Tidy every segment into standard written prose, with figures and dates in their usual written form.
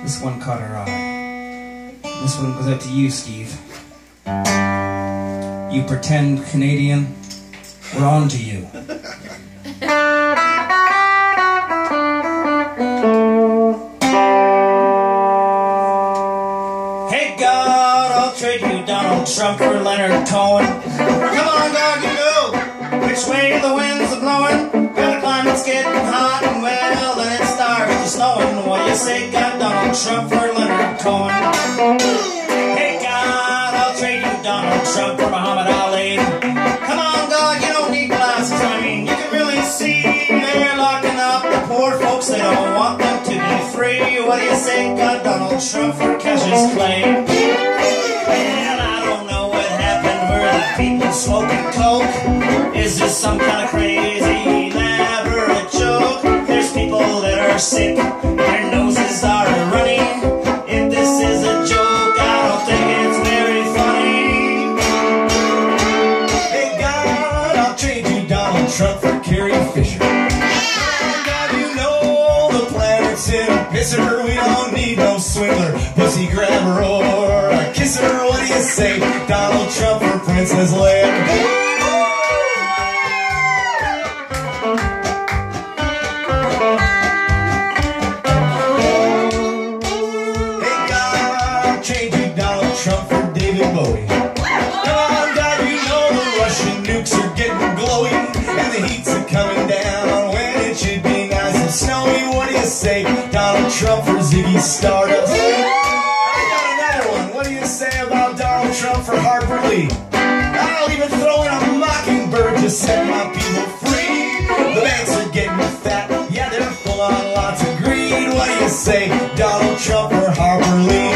This one caught our eye. This one goes out to you, Steve. You pretend Canadian, we're on to you. Hey God, I'll trade you Donald Trump for Leonard Cohen. Come on, God, you know which way the winds are blowing. Well, the climate's getting hot and well, and it starts to snowing. What do you say, God, Donald Trump for Leonard Cohen? Hey God, I'll trade you Donald Trump for Muhammad Ali. Come on, God, you don't need glasses. I mean, you can really see they're locking up the poor folks. They don't want them to be free. What do you say, God, Donald Trump for Cassius Clay? Well, I don't know what happened. Were the people smoking coke? Is this some kind of crazy elaborate joke? There's people that are sick, their noses are running. If this is a joke, I don't think it's very funny. Hey God, I'll trade you Donald Trump for Carrie Fisher. God, you know the planet's in a pisser. We don't need no swindler, pussy grabber, or a kisser. What do you say, Donald Trump for Princess Leia? Trump for David Bowie. Come on, God, you know the Russian nukes are getting glowy, and the heat's coming down when it should be nice and snowy. What do you say, Donald Trump for Ziggy Stardust? I got another one. What do you say about Donald Trump for Harper Lee? I'll even throw in a mockingbird to set my people free. The banks are getting fat, yeah, they're full on lots of greed. What do you say, Donald Trump for Harper Lee?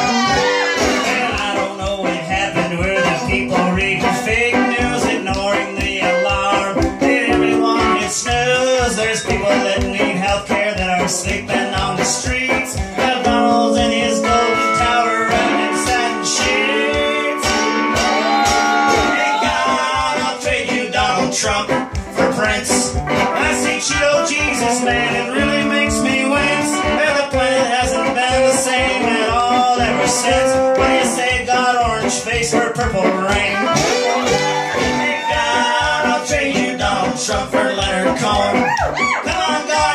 People reading fake news, ignoring the alarm. Did everyone hit snooze? There's people that need health care that are sleeping on the streets. Got Donald's in his golden tower running in satin sheets. Hey God, I'll trade you Donald Trump for Prince. I see Cheeto Jesus, man, it really makes me wince. And the planet hasn't been the same at all ever since. What do you say, God, orange face for purple rain? Hey God, I'll trade you Donald Trump for Leonard Cohen. Come on, God,